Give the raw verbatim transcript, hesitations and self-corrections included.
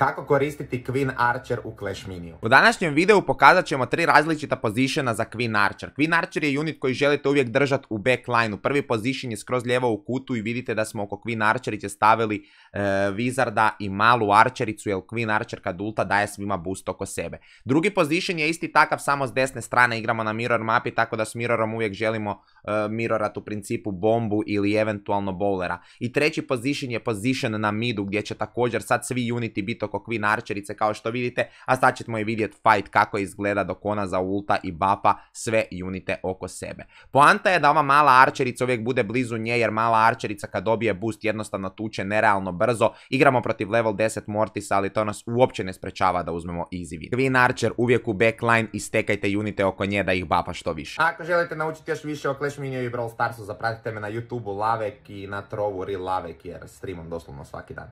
Kako koristiti Queen Archer u Clash Miniju? U današnjem videu pokazat ćemo tri različita poziciona za Queen Archer. Queen Archer je unit koji želite uvijek držati u backline-u. Prvi position je skroz lijevo u kutu i vidite da smo oko Queen Archerice stavili e, Wizarda i malu Archericu, jer Queen Archer kad ulta daje svima boost oko sebe. Drugi position je isti takav, samo s desne strane igramo na mirror mapi, tako da s mirrorom uvijek želimo e, mirrorat u principu bombu ili eventualno bowlera. I treći position je position na midu, gdje će također sad svi uniti biti oko Queen Archerice kao što vidite, a sad ćemo i vidjeti fight kako izgleda dok ona za ulta i bapa sve unite oko sebe. Poanta je da ova mala Archerica uvijek bude blizu nje, jer mala Archerica kad dobije boost jednostavno tuče nerealno brzo. Igramo protiv level deset Mortisa, ali to nas uopće ne sprečava da uzmemo easy win. Queen Archer uvijek u backline i stekajte unite oko nje da ih bapa što više. Ako želite naučiti još više o Clash Miniju i Brawl Starsu, zapratite me na YouTubeu Lavek i na Trovu Real Lavek, jer streamam doslovno svaki dan.